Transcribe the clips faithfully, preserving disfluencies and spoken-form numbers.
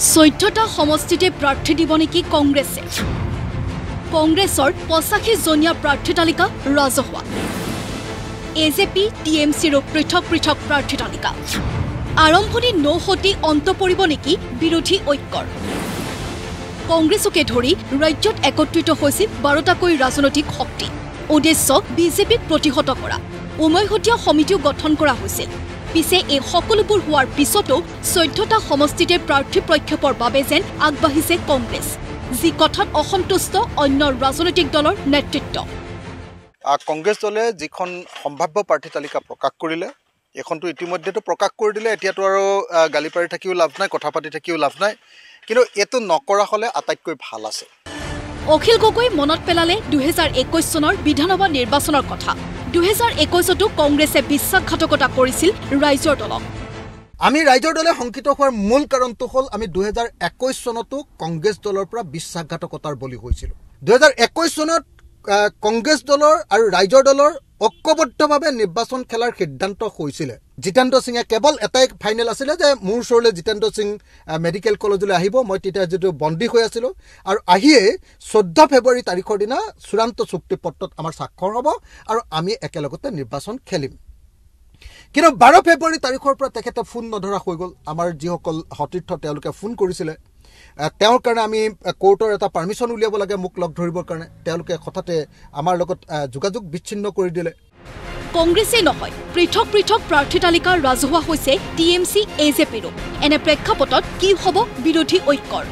চৈধ্যটা সমষ্টিতে প্ৰাৰ্থী দিব নেকি কংগ্ৰেছে কংগ্ৰেছৰ পঁচাশী জনীয়া প্ৰাৰ্থী তালিকা ৰাজহুৱা এজেপি টিএমচিৰ পৃথক পৃথক প্ৰাৰ্থী তালিকা আৰম্ভণি নৌহতি অন্ত পৰিব নেকি বিৰোধী ঐক্যৰ কংগ্ৰেছকে ধৰি ৰাজ্যত একত্ৰিত হৈছিল বাৰটাকৈ ৰাজনৈতিক শক্তি উদ্দেশ্য বিজেপিক প্ৰতিহত কৰা উমৈহতীয়া সমিতিও গঠন কৰা হৈছিল পিছে এই সকলোবোৰ হোৱাৰ পিছতো চৈধ্যটা সমষ্টিতে প্ৰাৰ্থী প্ৰক্ষেপৰ বাবে যেন আগবাঢ়িছে কংগ্ৰেছ যি কথাত অসন্তুষ্ট অন্য ৰাজনৈতিক দলৰ নেতৃত্ব কংগ্ৰেছ দলে যিখন সম্ভাৱ্য প্ৰাৰ্থী তালিকা প্ৰকাশ কৰিলে এখনটো ইতিমধ্যেতো প্ৰকাশ কৰি দিলে এতিয়াতো আৰু গালি পাৰি থাকিও লাভ নাই কথা পাতি থাকিও লাভ নাই কিন্তু এটো নকৰা হলে আটাইতকৈ ভাল আছে অখিল গগৈ মনত পেলালে দুহেজাৰ একৈশ চনৰ বিধানসভা নিৰ্বাচনৰ কথা দুহেজাৰ একৈশতো কংগ্ৰেছে বিশ্বাসঘাতকতা কৰিছিল ৰাইজৰ দলক আমি ৰাইজৰ দলে সংকিত হোৱাৰ মূল কাৰণটো হ'ল আমি দুহেজাৰ একৈশ চনতো কংগ্ৰেছ দলৰ পৰা বিশ্বাসঘাতকতাৰ বলি হৈছিল দুহেজাৰ একৈশ চনত কংগ্ৰেছ দলৰ আৰু ৰাইজৰ দলৰ ঐক্যবদ্ধভাৱে নিৰ্বাচন খেলাৰ সিদ্ধান্ত হৈছিল জিতেন্দ্ৰ সিঙে কেৱল এটাই ফাইনেল আছিল যে মোৰ ওচৰলৈ জিতেন্দ্ৰ সিং মেডিকেল কলেজলৈ আহিব মই তেতিয়া যেটো বন্দী হৈ আছিল আৰু আহিয়ে চৈধ্য ফেব্ৰুৱাৰী তাৰিখৰ দিনা চূড়ান্ত চুক্তি পত্ৰত আমাৰ স্বাক্ষৰ হ'ব আৰু আমি একেলগতে নিৰ্বাচন খেলিম কিন্তু বাৰ ফেব্ৰুৱাৰী তাৰিখৰ পৰা তেখেতে ফোন নধৰা হৈ গ'ল আমাৰ যিসকল সতীৰ্থ তেওঁলোকে ফোন কৰিছিলে তেওঁৰ কাৰণে আমি কোৰ্টৰ এটা পাৰমিশন উলিয়াব লাগে মোক লগ ধৰিবৰ কাৰণে তেওঁলোকে হঠাতে আমাৰ লগত যোগাযোগ বিচ্ছিন্ন কৰি দিলে কংগ্ৰেছে নহয় পৃথক পৃথক প্ৰাৰ্থী তালিকা ৰাজহুৱা হৈছে টিএমচি এজেপিৰো এনে প্ৰেক্ষাপটত কি হ'ব বিৰোধী ঐক্যৰ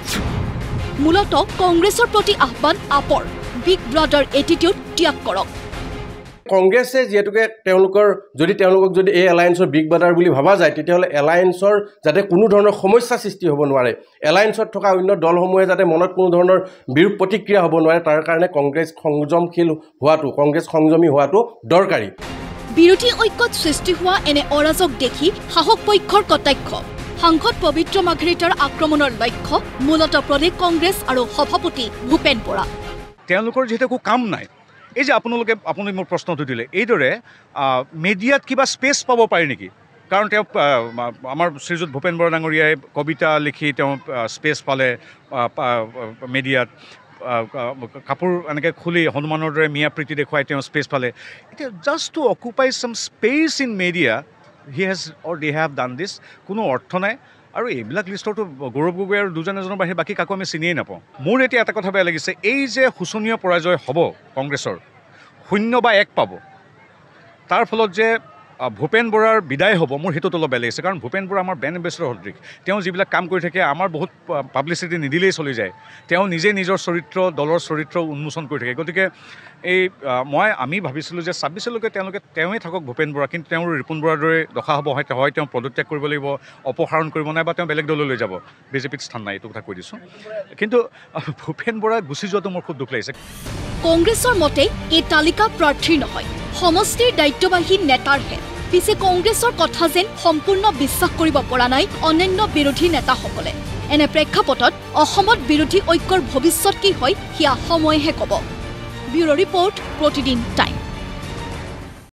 মূলত কংগ্ৰেছৰ প্ৰতি আহ্বান আপৰ বিগ ব্ৰাদাৰ এটিটিউড ত্যাগ কৰক কংগ্ৰেছে যেহেতুকে তেওঁলোকৰ যদি তেওঁলোকক যদি এই এলায়েন্সৰ বিগ ব্ৰাদাৰ বুলি ভাবা যায় তেতিয়াহ'লে এলায়েন্সৰ যাতে কোনো ধৰণৰ সমস্যা সৃষ্টি হ'ব নোৱাৰে এলায়েন্সত থকা অন্য দলসমূহে যাতে মনত কোনো ধৰণৰ বিৰূপ প্ৰতিক্ৰিয়া হ'ব নোৱাৰে তাৰ কাৰণে কংগ্ৰেছ সংযমশীল হোৱাটো কংগ্ৰেছ সংযমী হোৱাটো দৰকাৰী বিৰোধী ঐক্যত সৃষ্টি হোৱা এনে অৰাজক দেখি শাসক পক্ষৰ কটাক্ষ সাংসদ পবিত্ৰ মাঘৰিটাৰ আক্ৰমণৰ লক্ষ্য মূলত প্ৰদেশ কংগ্ৰেছ আৰু সভাপতি ভূপেন বৰা তেওঁলোকৰ যেহেতু একো কাম নাই এই যে আপোনালোকে আপুনি মোৰ প্ৰশ্নটো দিলে এইদৰে মিডিয়াত কিবা স্পেচ পাব পাৰে নেকি কাৰণ তেওঁ আমাৰ শ্ৰীযুত ভূপেন বৰা ডাঙৰীয়াই কবিতা লিখি তেওঁ স্পেচ পালে মিডিয়াত কাপোৰ এনেকৈ খুলি হনুমানৰ দৰে মিয়া প্ৰীতি দেখুৱাই তেওঁ স্পেচ পালে এতিয়া just to occupy some space in media he has or they have done this কোনো অৰ্থ নাই আৰু এইবিলাক লিষ্টৰটো গৌৰৱ গগৈ আৰু দুজন এজনৰ বাহিৰে বাকী কাকো আমি চিনিয়েই নাপাওঁ মোৰ এতিয়া এটা কথা বেয়া লাগিছে এই যে শোচনীয় পৰাজয় হ'ব কংগ্ৰেছৰ শূন্য বা এক পাব তাৰ ফলত যে ভূপেন বৰাৰ বিদায় হ'ব মোৰ সেইটোত অলপ বেয়া লাগিছে কাৰণ ভূপেন বৰা আমাৰ ব্ৰেণ্ড এম্বেছাডৰ সদৃশ তেওঁ যিবিলাক কাম কৰি থাকে আমাৰ বহুত পাব্লিচিটি নিদিলেই চলি যায় তেওঁ নিজে নিজৰ চৰিত্ৰ দলৰ চৰিত্ৰ উন্মোচন কৰি থাকে গতিকে এই মই আমি ভাবিছিলোঁ যে ছাব্বিছলৈকে তেওঁলোকে তেওঁৱেই থাকক ভূপেন বৰা কিন্তু তেওঁৰ ৰিপুণ বৰাৰ দৰে দশা হ'ব হয় হয় তেওঁ পদত্যাগ কৰিব লাগিব অপসাৰণ কৰিব নাই বা তেওঁ বেলেগ দললৈ যাব বিজেপিত স্থান নাই এইটো কথা কৈ দিছোঁ কিন্তু ভূপেন বৰা গুচি যোৱাটো মোৰ খুব দুখ লাগিছে কংগ্ৰেছৰ মতে এই তালিকা প্ৰাৰ্থীৰ নহয় সমষ্টিৰ দায়িত্ববাহী নেতাৰহে পিছে কংগ্ৰেছৰ কথা যেন সম্পূৰ্ণ বিশ্বাস কৰিব পৰা নাই অন্যান্য বিৰোধী নেতাসকলে এনে প্ৰেক্ষাপটত অসমত বিৰোধী ঐক্যৰ ভৱিষ্যত কি হয় সেয়া সময়েহে ক'ব ব্যুৰ' ৰিপৰ্ট প্ৰতিদিন টাইম